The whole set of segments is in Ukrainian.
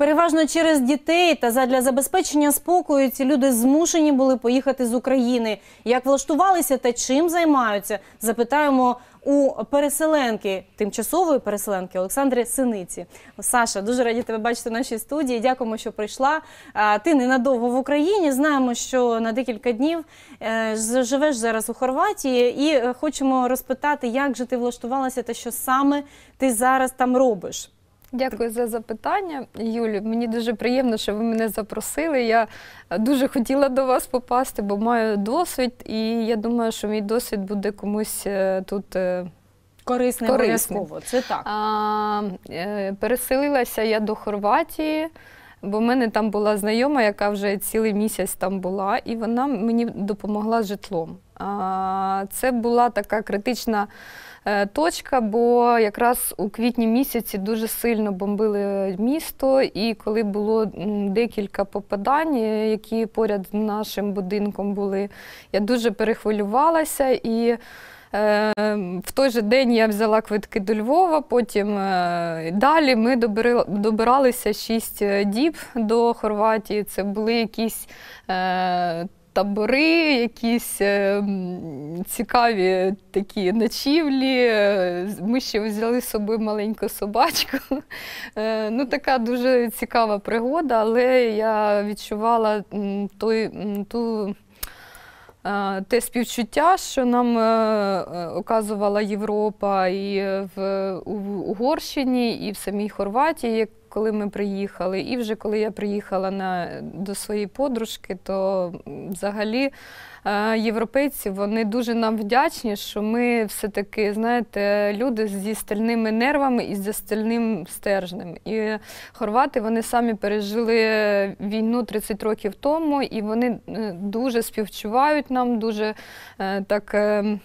переважно через дітей та задля забезпечення спокою ці люди змушені були поїхати з України. Як влаштувалися та чим займаються, запитаємо у переселенки, тимчасової переселенки Олександри Синиці. Саша, дуже раді тебе бачити в нашій студії. Дякуємо, що прийшла. Ти ненадовго в Україні. Знаємо, що на декілька днів живеш зараз у Хорватії. І хочемо розпитати, як же ти влаштувалася та що саме ти зараз там робиш. Дякую за запитання, Юлі. Мені дуже приємно, що ви мене запросили. Я дуже хотіла до вас попасти, бо маю досвід, і я думаю, що мій досвід буде комусь тут корисний. Обов'язково, це так. Переселилася я до Хорватії, бо в мене там була знайома, яка вже цілий місяць там була, і вона мені допомогла з житлом. Це була така критична точка, бо якраз у квітні місяці дуже сильно бомбили місто, і коли було декілька попадань, які поряд з нашим будинком були, я дуже перехвилювалася, і в той же день я взяла квитки до Львова, потім далі ми добиралися 6 діб до Хорватії. Це були якісь табори, якісь цікаві такі ночівлі. Ми ще взяли з собою маленьку собачку. Ну, така дуже цікава пригода, але я відчувала те співчуття, що нам оказувала Європа і в Угорщині, і в самій Хорватії, коли ми приїхали. І вже коли я приїхала до своєї подружки, то взагалі європейці, вони дуже нам вдячні, що ми все-таки, знаєте, люди зі стальними нервами і зі стальним стержнем. І хорвати, вони самі пережили війну 30 років тому, і вони дуже співчувають нам, дуже так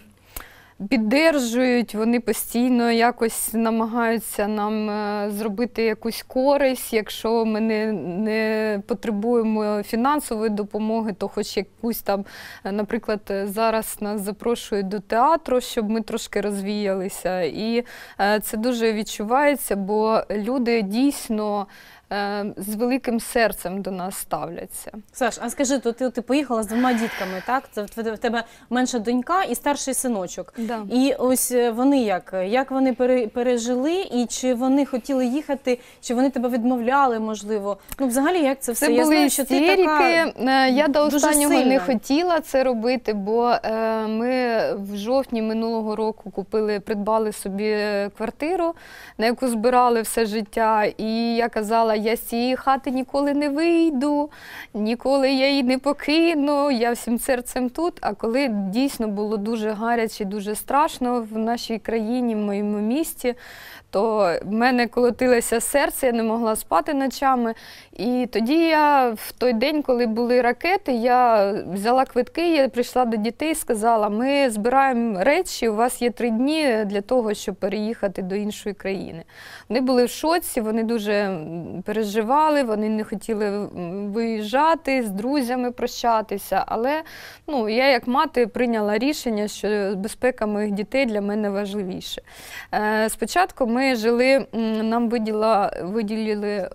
піддержують, вони постійно якось намагаються нам зробити якусь користь. Якщо ми не потребуємо фінансової допомоги, то хоч якусь там, наприклад, зараз нас запрошують до театру, щоб ми трошки розвіялися. І це дуже відчувається, бо люди дійсно з великим серцем до нас ставляться. Саш, а скажи, то ти поїхала з 2 дітками, так? Це в тебе менша донька і старший синочок. Да. І ось вони як? Як вони пережили, і чи вони хотіли їхати, чи вони тебе відмовляли, можливо? Ну, взагалі, як це все? Це були істерики. Я до останнього не хотіла це робити, бо ми в жовтні минулого року придбали собі квартиру, на яку збирали все життя, і я казала, я з цієї хати ніколи не вийду, ніколи я її не покину, я всім серцем тут. А коли дійсно було дуже гаряче, дуже страшно в нашій країні, в моєму місті, то в мене колотилося серце, я не могла спати ночами. І тоді я, в той день, коли були ракети, я взяла квитки, я прийшла до дітей і сказала, ми збираємо речі, у вас є 3 дні для того, щоб переїхати до іншої країни. Вони були в шоці, вони дуже переживали, вони не хотіли виїжджати, з друзями прощатися. Але я як мати прийняла рішення, що безпека моїх дітей для мене важливіше. Спочатку ми жили, нам виділили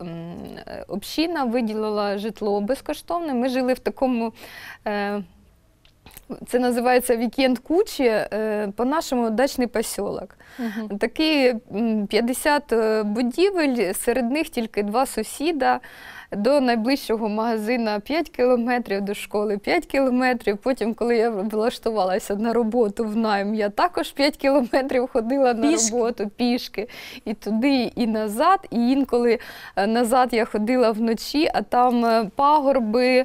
община, виділила житло безкоштовне. Ми жили в такому, це називається вікенд кучі, по-нашому дачний посілок. Такі 50 будівель, серед них тільки 2 сусіда. До найближчого магазину 5 кілометрів, до школи 5 кілометрів. Потім, коли я влаштувалася на роботу в найм, я також 5 кілометрів ходила на роботу пішки. І туди, і назад. І інколи назад я ходила вночі, а там пагорби,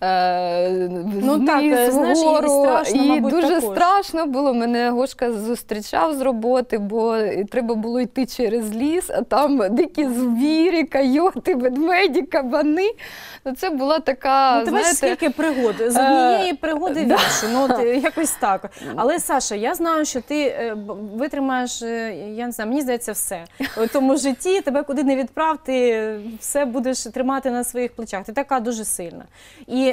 вниз, вгору. І дуже страшно було. Мене Гошка зустрічав з роботи, бо треба було йти через ліс, а там дикі звірі, койоти, ведмеді, кабани. кабани. Це була така, ти бачиш, скільки пригод. З однієї пригоди в іншу. Якось так. Але, Саша, я знаю, що ти витримаєш, я не знаю, мені здається, все. У тому житті тебе куди не відправ, ти все будеш тримати на своїх плечах. Ти така дуже сильна. І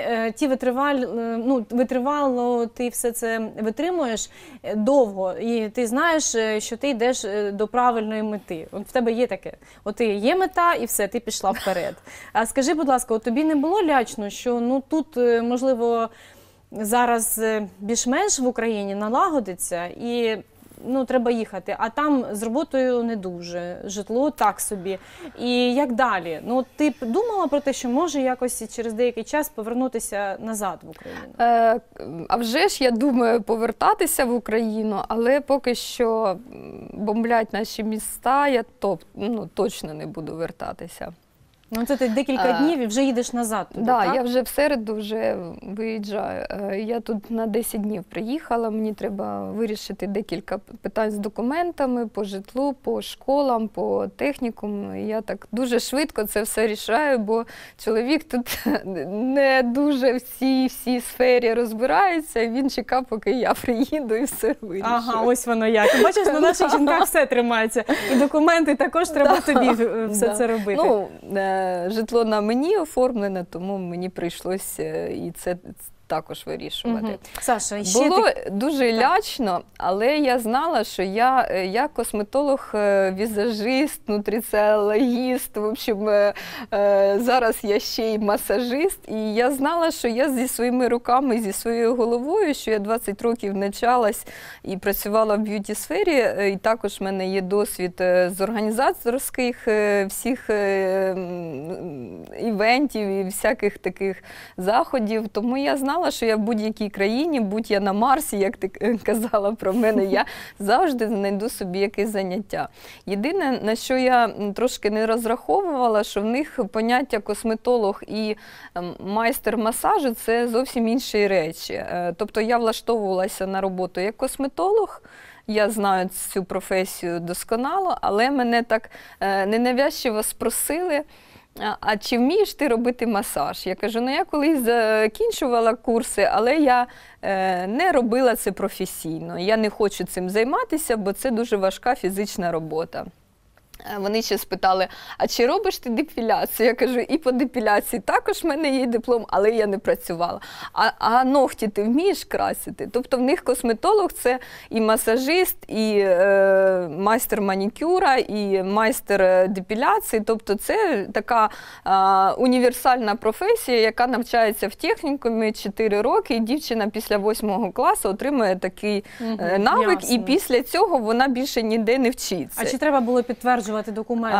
витривало ти все це витримуєш довго. І ти знаєш, що ти йдеш до правильної мети. От в тебе є таке. От є мета і все, ти пішла вперед. А скажи, будь ласка, от тобі не було лячно, що тут, можливо, зараз більш-менш в Україні налагодиться і треба їхати, а там з роботою не дуже, житло так собі. І як далі? Ти б думала про те, що може якось через деякий час повернутися назад в Україну? А вже ж я думаю повертатися в Україну, але поки що бомблять наші міста, я точно не буду вертатися. Це ти декілька днів і вже їдеш назад туди, так? Я вже в середу вже виїжджаю. Я тут на 10 днів приїхала, мені треба вирішити декілька питань з документами, по житлу, по школам, по технікуму. Я так дуже швидко це все рішаю, бо чоловік тут не дуже в цій сфері розбирається, і він чекав, поки я приїду і все вирішу. Ага, ось воно як. Бачиш, на наших жінках все тримається. І документи також треба тобі все це робити. Житло на мені оформлене, тому мені прийшлося і це також вирішувати. Саша, ще було дуже лячно, але я знала, що я косметолог, візажист, нутриціологіст, в общем, зараз я ще й масажист, і я знала, що я зі своїми руками, зі своєю головою, що я 20 років навчалась і працювала в б'юті-сфері, і також в мене є досвід з організаторських всіх івентів і всяких таких заходів, тому я знала, що я в будь-якій країні, будь я на Марсі, як ти казала про мене, я завжди знайду собі якесь заняття. Єдине, на що я трошки не розраховувала, що в них поняття косметолог і майстер масажу – це зовсім інші речі. Тобто я влаштовувалася на роботу як косметолог, я знаю цю професію досконало, але мене так ненавязчиво спросили, а чи вмієш ти робити масаж? Я кажу, я колись закінчувала курси, але я не робила це професійно. Я не хочу цим займатися, бо це дуже важка фізична робота. Вони ще спитали, а чи робиш ти депіляцію? Я кажу, і по депіляції також в мене є диплом, але я не працювала. А ногті ти вмієш красити? Тобто в них косметолог – це і масажист, і майстер манікюра, і майстер депіляції. Тобто це така універсальна професія, яка навчається в технікумі 4 роки, і дівчина після 8 класу отримує такий навик, і після цього вона більше ніде не вчиться. А чи треба було підтверджувати документи?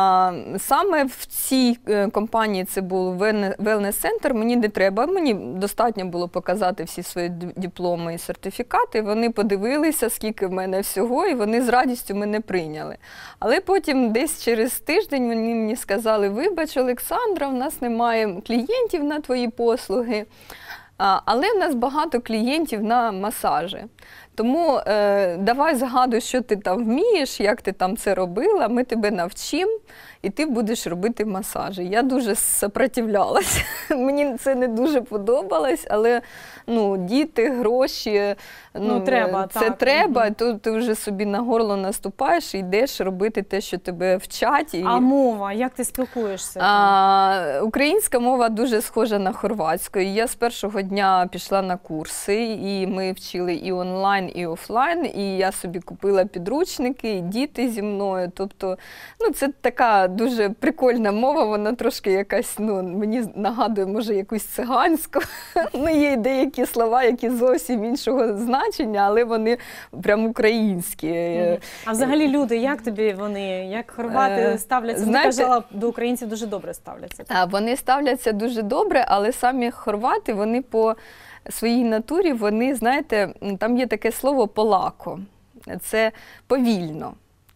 Саме в цій компанії, це був wellness-центр, мені не треба. Мені достатньо було показати всі свої дипломи і сертифікати. Вони подивилися, скільки в мене всього, і вони з радістю мене прийняли. Але потім десь через тиждень вони мені сказали, вибач, Олександра, у нас немає клієнтів на твої послуги, але в нас багато клієнтів на масажі. Тому давай згадуй, що ти там вмієш, як ти там це робила, ми тебе навчимо, і ти будеш робити масажі. Я дуже сопротивлялася, мені це не дуже подобалось, але діти, гроші, це треба, то ти вже собі на горло наступаєш і йдеш робити те, що тебе вчать. А мова? Як ти спілкуєшся? Українська мова дуже схожа на хорватську. Я з першого дня пішла на курси, і ми вчили і онлайн, і офлайн, і я собі купила підручники, і діти зі мною. Тобто, це така дуже прикольна мова, вона трошки якась, мені нагадує, може, якусь циганську. Є деякі слова, які зовсім іншого значення, але вони прям українські. А взагалі люди, як тобі вони, як хорвати ставляться? Ти казала, до українців дуже добре ставляться. Вони ставляться дуже добре, але самі хорвати, вони по своїй натурі, вони, знаєте, там є таке слово «полако». Це повільно.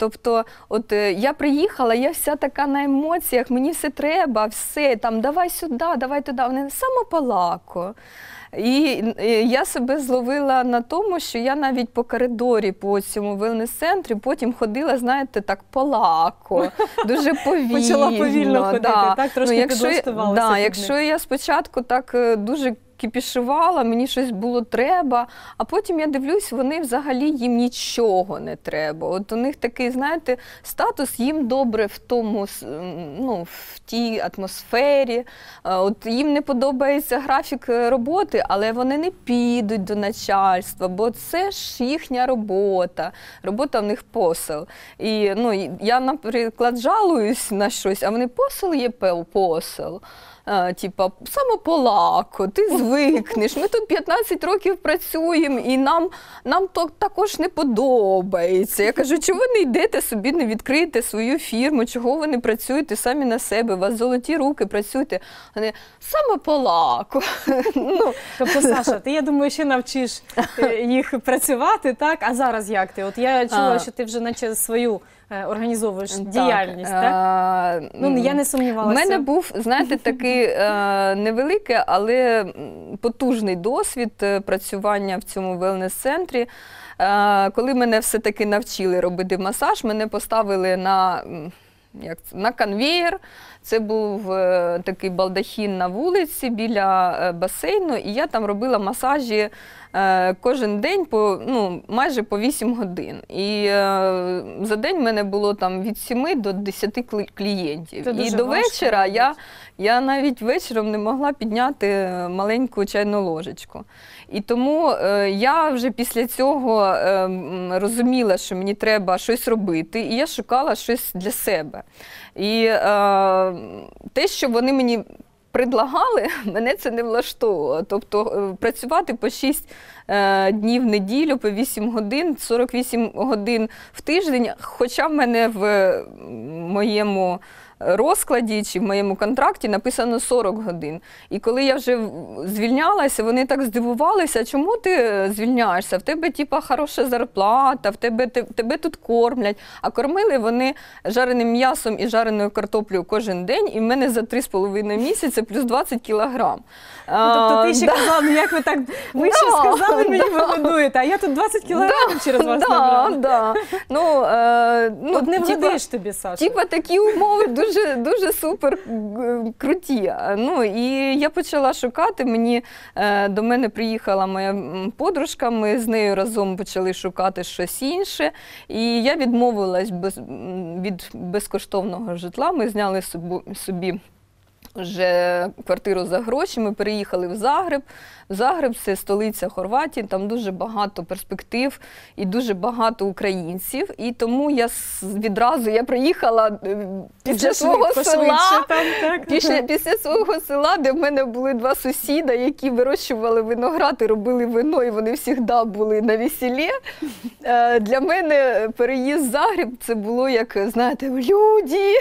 Тобто, от я приїхала, я вся така на емоціях, мені все треба, все, там, давай сюди, давай туди, вони самопалако. І я себе зловила на тому, що я навіть по коридорі, по цьому велнес-центрі, потім ходила, знаєте, так полако, дуже повільно. Почала повільно ходити, так? Трошки підлаштувалася. Якщо я спочатку так дуже кипішувала, мені щось було треба, а потім я дивлюсь, вони взагалі їм нічого не треба. От у них такий, знаєте, статус, їм добре в тому, ну, в тій атмосфері. От їм не подобається графік роботи, але вони не підуть до начальства, бо це ж їхня робота. Робота в них посел. І ну, я, наприклад, жалуюсь на щось, а вони посел є посел. Типа, самополако, ти звикнеш, ми тут 15 років працюємо і нам то також не подобається. Я кажу, чого ви не йдете собі, не відкриєте свою фірму, чого ви не працюєте самі на себе, у вас золоті руки, працюєте. Вони, самополако. Ну. Тобто, Саша, ти, я думаю, ще навчиш їх працювати, так? А зараз як ти? От я чула, що ти вже наче свою організовуєш діяльність, так? Ну, я не сумнівалася. У мене був, знаєте, такий невеликий, але потужний досвід працювання в цьому велнес-центрі. Коли мене все-таки навчили робити масаж, мене поставили на конвеєр. Це був такий балдахін на вулиці біля басейну, і я там робила масажі кожен день майже по 8 годин. І за день в мене було там від 7 до 10 клієнтів. І до вечора я навіть вечором не могла підняти маленьку чайну ложечку. І тому я вже після цього розуміла, що мені треба щось робити, і я шукала щось для себе. І те, що вони мені предлагали, мене це не влаштовувало. Тобто працювати по 6 днів в неділю, по 8 годин, 48 годин в тиждень, хоча в мене в моєму розкладі чи в моєму контракті написано 40 годин. І коли я вже звільнялася, вони так здивувалися, чому ти звільняєшся? В тебе типа хороша зарплата, тебе тут кормлять. А кормили вони жареним м'ясом і жареною картоплею кожен день, і в мене за 3,5 місяці плюс 20 кілограм. Тобто ти ще казала, як ви так вище сказали, мені ви годуєте, а я тут 20 кілограмів через вас набрала. От не вгодиш тобі, Саша. Типа такі умови дуже супер круті. Ну, і я почала шукати, до мене приїхала моя подружка, ми з нею разом почали шукати щось інше, і я відмовилась від безкоштовного житла, ми зняли собі вже квартиру за гроші, ми переїхали в Загреб. Загреб – це столиця Хорватії, там дуже багато перспектив і дуже багато українців. І тому я приїхала після свого села, де в мене були 2 сусіда, які вирощували виноград і робили вино, і вони завжди були на весіллі. Для мене переїзд в Загреб – це було як, знаєте, люди.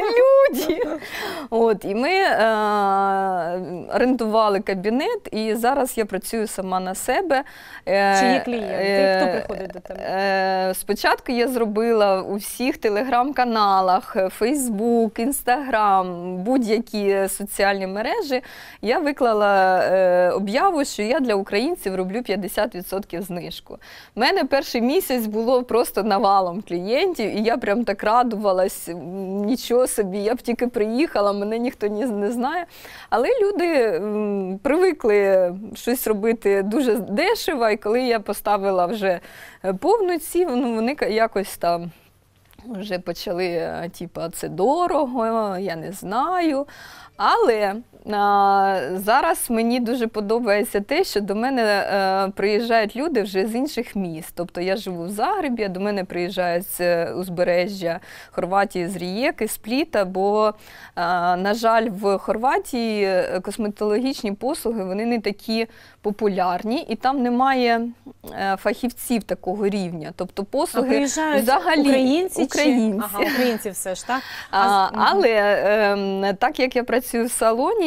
І ми орендували кабінет, і зараз я працюю сама на себе. Чи є клієнти? Хто приходить до тебе? Спочатку я зробила у всіх телеграм-каналах, Фейсбук, Інстаграм, будь-які соціальні мережі. Я виклала об'яву, що я для українців роблю 50% знижку. У мене перший місяць було просто навалом клієнтів, і я прям так радувалась, нічого собі, я б тільки приїхала, мене ніхто не знає. Але люди привикли щось робити дуже дешево, і коли я поставила вже повну ціну, вони якось там вже почали, типа, це дорого, я не знаю. Але зараз мені дуже подобається те, що до мене приїжджають люди вже з інших міст. Тобто я живу в Загребі, а до мене приїжджають з узбережжя Хорватії, з Риєки, Спліта, бо, на жаль, в Хорватії косметологічні послуги, вони не такі популярні, і там немає фахівців такого рівня. Тобто послуги взагалі українці. Ага, українці все ж, так? Але так як я працюю в салоні,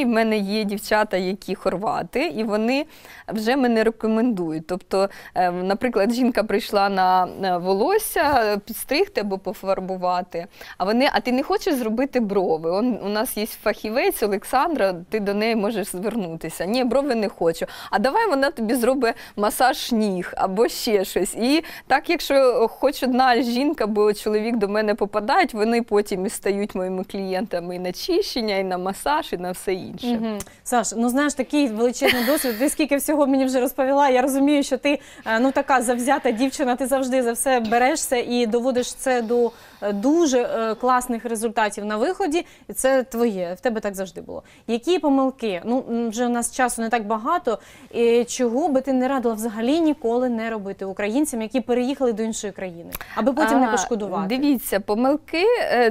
в мене є дівчата, які хорвати, і вони вже мене рекомендують. Тобто, наприклад, жінка прийшла на волосся підстригти або пофарбувати, а ти не хочеш зробити брови? У нас є фахівець Олександра, ти до неї можеш звернутися. Ні, брови не хочу. А давай вона тобі зробить масаж ніг або ще щось. І так, якщо хоч одна жінка, бо чоловік до мене попадають, вони потім і стають моїми клієнтами і на чищення, і на масаж, і на все інше. Угу. Саш, ну знаєш, такий величезний досвід, ти скільки всього мені вже розповіла, я розумію, що ти така завзята дівчина, ти завжди за все берешся і доводиш це до дуже класних результатів на виході, і це твоє, в тебе так завжди було. Які помилки? Ну, вже у нас часу не так багато, і чого би ти не радила взагалі ніколи не робити українцям, які переїхали до іншої країни, аби потім не пошкодувати? Дивіться, помилки –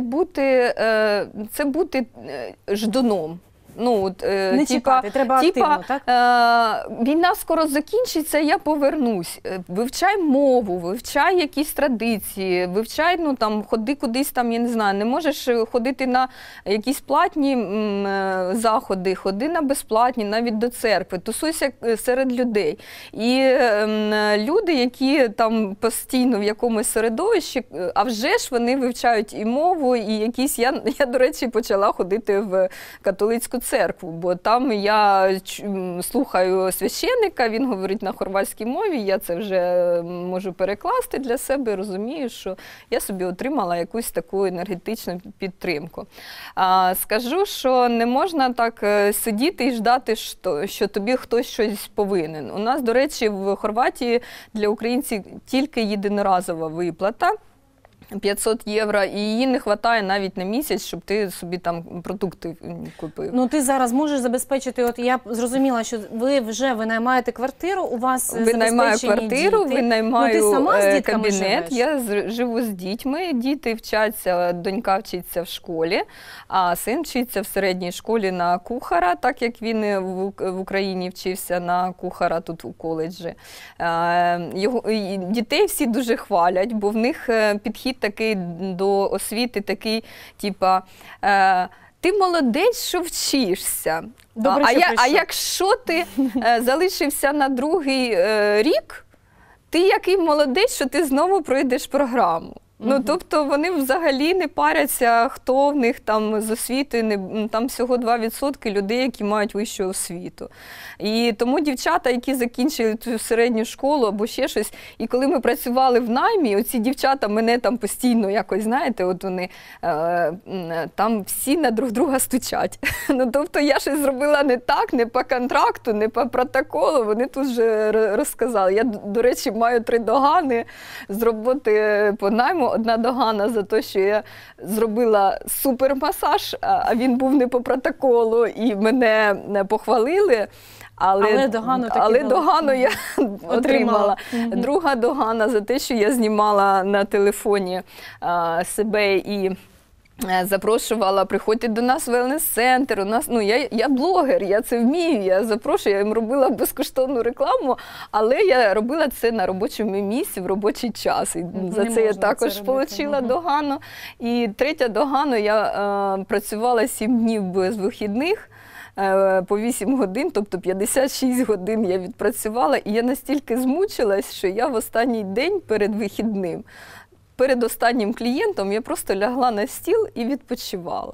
це бути ждуном. Ну, не чекати, треба активно, так? Війна скоро закінчиться, я повернусь. Вивчай мову, вивчай якісь традиції, вивчай, ходи кудись там, я не знаю, не можеш ходити на якісь платні заходи, ходи на безплатні, навіть до церкви, тусуйся серед людей. І люди, які там постійно в якомусь середовищі, а вже ж вони вивчають і мову, і якісь, я, до речі, почала ходити в католицьку церкву, бо там я слухаю священника, він говорить на хорватській мові, я це вже можу перекласти для себе, розумію, що я собі отримала якусь таку енергетичну підтримку. Скажу, що не можна так сидіти і ждати, що тобі хтось щось повинен. У нас, до речі, в Хорватії для українців тільки єдиноразова виплата. 500 євро, і її не вистачає навіть на місяць, щоб ти собі там продукти купив. Ну ти зараз можеш забезпечити, от я зрозуміла, що ви вже винаймаєте квартиру, у вас винаймаю квартиру, діти. винаймаю кабінет, живеш? Я живу з дітьми, діти вчаться, донька вчиться в школі, а син вчиться в середній школі на кухара, так як він в Україні вчився на кухара тут у коледжі. Дітей всі дуже хвалять, бо в них підхід такий до освіти, такий, типа, ти молодець, що вчишся. Добре, а якщо ти залишився на другий рік, ти який молодець, що ти знову пройдеш програму. Ну, тобто вони взагалі не паряться, хто в них там з освіти, там всього 2% людей, які мають вищу освіту. І тому дівчата, які закінчили цю середню школу або ще щось, і коли ми працювали в наймі, оці дівчата мене там постійно якось, знаєте, от вони там всі на друг друга стучать. Ну, тобто я щось зробила не так, не по контракту, не по протоколу, вони тут вже розказали. Я, до речі, маю 3 догани з роботи по найму. Одна догана за те, що я зробила супермасаж, а він був не по протоколу, і мене похвалили. Але догану я отримала. Друга догана за те, що я знімала на телефоні себе і запрошувала, приходьте до нас в велнес-центр, у нас, я блогер, я це вмію, я запрошую, я їм робила безкоштовну рекламу, але я робила це на робочому місці, в робочий час, і за це я також отримала догану. І третя догана, я працювала 7 днів без вихідних, по 8 годин, тобто 56 годин я відпрацювала, і я настільки змучилась, що я в останній день перед вихідним, перед останнім клієнтом я просто лягла на стіл і відпочивала.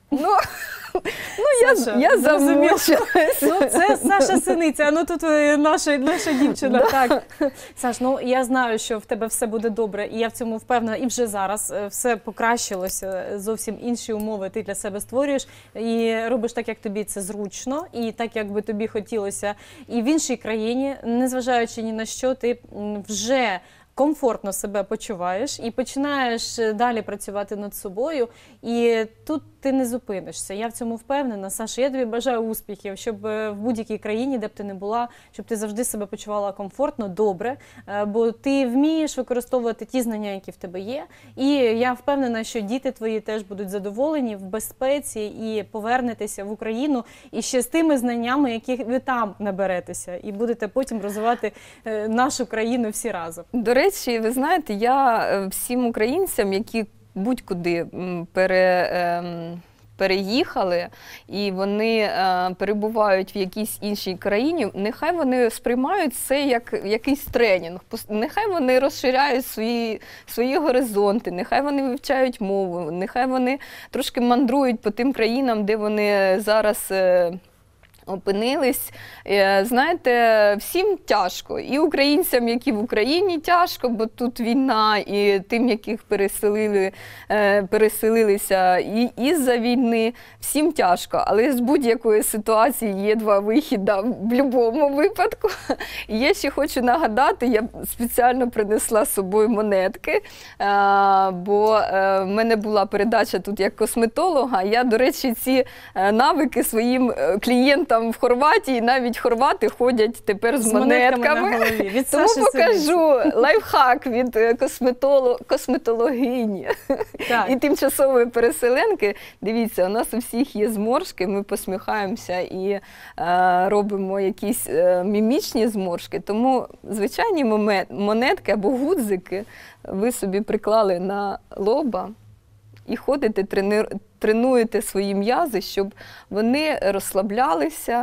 Я замучилась. Це Саша Синиця, тут наша дівчина. Так. Саш, я знаю, що в тебе все буде добре, і я в цьому впевнена, і вже зараз все покращилося, зовсім інші умови ти для себе створюєш, і робиш так, як тобі це зручно, і так, як би тобі хотілося. І в іншій країні, незважаючи ні на що, ти вже комфортно себе почуваєш і починаєш далі працювати над собою, і тут ти не зупинишся. Я в цьому впевнена. Саша, я тобі бажаю успіхів, щоб в будь-якій країні, де б ти не була, щоб ти завжди себе почувала комфортно, добре, бо ти вмієш використовувати ті знання, які в тебе є, і я впевнена, що діти твої теж будуть задоволені, в безпеці, і повернетеся в Україну і ще з тими знаннями, яких ви там наберетеся, і будете потім розвивати нашу країну всі разом. До речі, ви знаєте, я всім українцям, які будь-куди переїхали і вони перебувають в якійсь іншій країні, нехай вони сприймають це як якийсь тренінг, нехай вони розширяють свої горизонти, нехай вони вивчають мову, нехай вони трошки мандрують по тим країнам, де вони зараз опинились. Знаєте, всім тяжко. І українцям, які в Україні, тяжко, бо тут війна, і тим, яких переселилися із-за війни, всім тяжко. Але з будь-якої ситуації є два вихіди в будь-якому випадку. І я ще хочу нагадати, я спеціально принесла з собою монетки, бо в мене була передача тут як косметолога. Я, до речі, ці навики своїм клієнтам в Хорватії, навіть хорвати ходять тепер з монетками. На голові. Від Тому Саші покажу лайфхак від косметологині і тимчасової переселенки. Дивіться, у нас у всіх є зморшки, ми посміхаємося і робимо якісь мімічні зморшки. Тому звичайні монетки або гудзики ви собі приклали на лоба і ходите, тренуєте свої м'язи, щоб вони розслаблялися.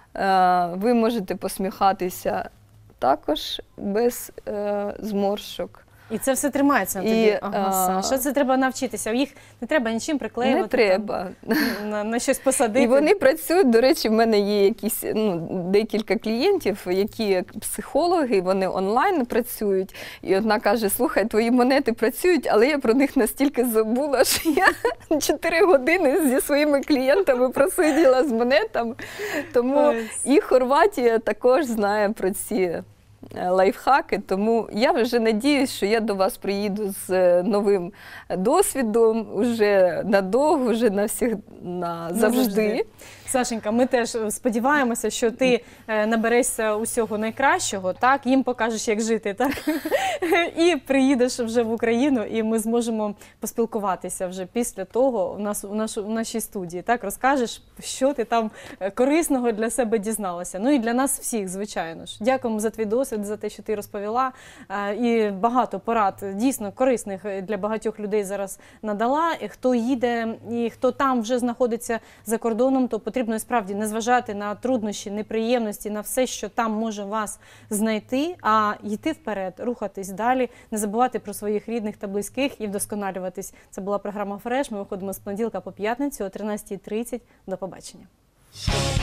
Ви можете посміхатися також без зморшок. І це все тримається на тобі. Саша, це треба навчитися. Їх не треба нічим приклеювати. Не треба. На щось посадити. І вони працюють. До речі, в мене є якісь, декілька клієнтів, які психологи, вони онлайн працюють. І одна каже, слухай, твої монети працюють, але я про них настільки забула, що я 4 години зі своїми клієнтами просиділа з монетами. Тому і Хорватія також знає про ці лайфхаки, тому я вже надіюсь, що я до вас приїду з новим досвідом, вже надовго, вже назавжди. Сашенька, ми теж сподіваємося, що ти наберешся усього найкращого, так, їм покажеш, як жити, так, і приїдеш вже в Україну, і ми зможемо поспілкуватися вже після того в нашій студії, так, розкажеш, що ти там корисного для себе дізналася. Ну і для нас всіх, звичайно ж. Дякуємо за твій досвід, за те, що ти розповіла, і багато порад, дійсно корисних для багатьох людей зараз надала. І хто їде, і хто там вже знаходиться за кордоном, то потрібно справді не зважати на труднощі, неприємності, на все, що там може вас знайти, а йти вперед, рухатись далі, не забувати про своїх рідних та близьких і вдосконалюватись. Це була програма «Фреш». Ми виходимо з понеділка по п'ятницю о 13:30. До побачення.